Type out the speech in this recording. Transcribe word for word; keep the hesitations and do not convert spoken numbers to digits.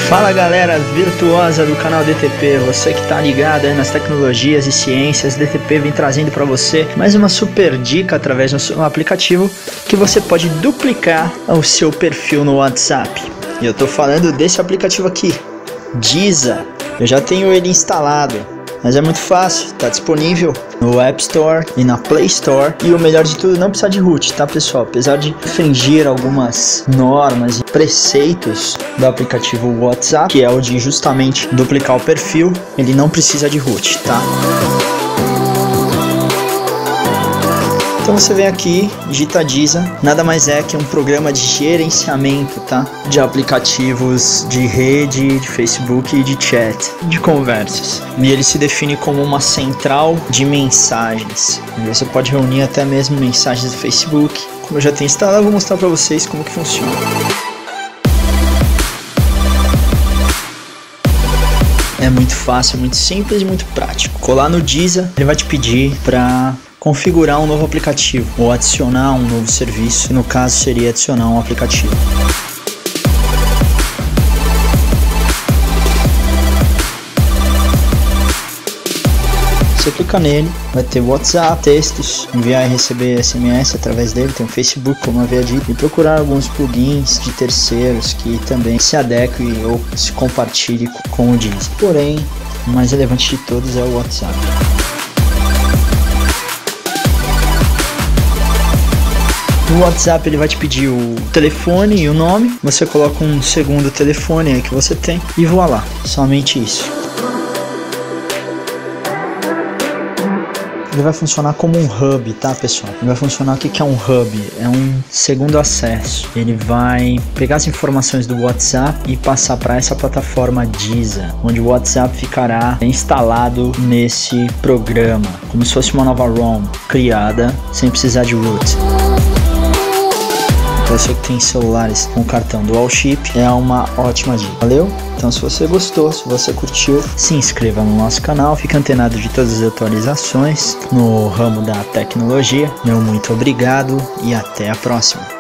Fala galera virtuosa do canal D T P, você que tá ligado aí nas tecnologias e ciências, D T P vem trazendo para você mais uma super dica através do seu aplicativo que você pode duplicar o seu perfil no WhatsApp. E eu tô falando desse aplicativo aqui, Diza. Eu já tenho ele instalado, mas é muito fácil, tá disponível no App Store e na Play Store. E o melhor de tudo, não precisa de root, tá pessoal? Apesar de infringir algumas normas e preceitos do aplicativo WhatsApp, que é o de justamente duplicar o perfil, ele não precisa de root, tá? Então você vem aqui, digita Diza, nada mais é que um programa de gerenciamento, tá? De aplicativos de rede, de Facebook e de chat, de conversas. E ele se define como uma central de mensagens. E você pode reunir até mesmo mensagens do Facebook. Como eu já tenho instalado, eu vou mostrar para vocês como que funciona. É muito fácil, muito simples e muito prático. Colar no Diza, ele vai te pedir para configurar um novo aplicativo ou adicionar um novo serviço. No caso seria adicionar um aplicativo. Você clica nele, vai ter WhatsApp, textos, enviar e receber S M S através dele, tem o Facebook, como eu havia dito, e procurar alguns plugins de terceiros que também se adequem ou se compartilhem com o Diza. Porém, o mais relevante de todos é o WhatsApp. No WhatsApp ele vai te pedir o telefone e o nome, você coloca um segundo telefone aí que você tem e voilá, somente isso. Ele vai funcionar como um hub, tá pessoal? Ele vai funcionar, o que é um hub? É um segundo acesso. Ele vai pegar as informações do WhatsApp e passar para essa plataforma Diza, onde o WhatsApp ficará instalado nesse programa, como se fosse uma nova ROM criada sem precisar de root. Você que tem celulares com cartão Dual Chip, é uma ótima dica, valeu? Então se você gostou, se você curtiu, se inscreva no nosso canal, fique antenado de todas as atualizações no ramo da tecnologia. Meu muito obrigado e até a próxima.